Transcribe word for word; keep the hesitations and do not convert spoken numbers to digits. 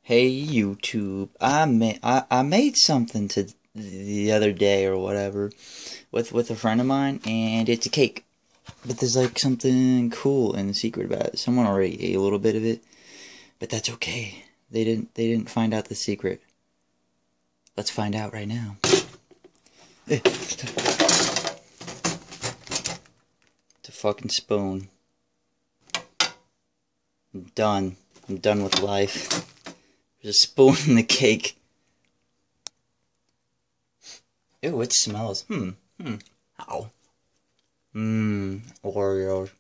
Hey YouTube, I made I, I made something to the other day or whatever with with a friend of mine, and it's a cake. But there's like something cool and secret about it. Someone already ate a little bit of it, but that's okay. They didn't they didn't find out the secret. Let's find out right now. The fucking spoon. I'm done. I'm done with life. There's a spoon in the cake. Ew, it smells. Hmm. Hmm. Ow. Mmm. Oreo.